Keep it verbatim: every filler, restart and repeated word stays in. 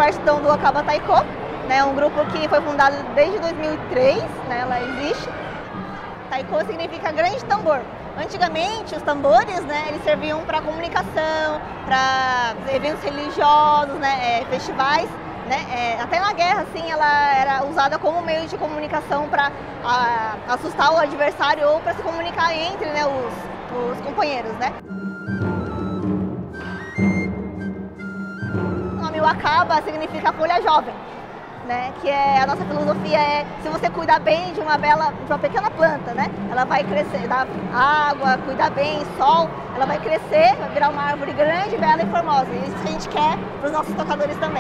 parte então, do Akaba Taiko, né, um grupo que foi fundado desde dois mil e três, né, ela existe. Taiko significa grande tambor. Antigamente, os tambores, né, eles serviam para comunicação, para eventos religiosos, né, é, festivais, né, é, até na guerra, assim, ela era usada como meio de comunicação para assustar o adversário ou para se comunicar entre, né, os, os companheiros, né. O nome Akaba significa folha jovem, né, que é a nossa filosofia é, se você cuidar bem de uma bela, de uma pequena planta, né, ela vai crescer, dar água, cuidar bem, sol, ela vai crescer, vai virar uma árvore grande, bela e formosa. E isso que a gente quer para os nossos tocadores também.